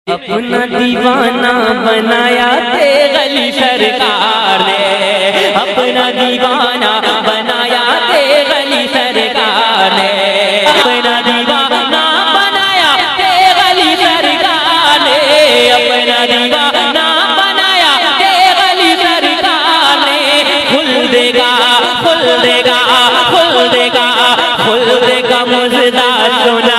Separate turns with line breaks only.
अपना दीवाना बनाया ते गली सरकार ने, अपना दीवाना बनाया ते गली सरकार ने, अपना दीवाना बनाया ते गली सरकार ने, अपना दीवाना बनाया ते गली सरकार ने। खुल देगा खुल देगा खुल देगा खुल देगा मुझदा सोना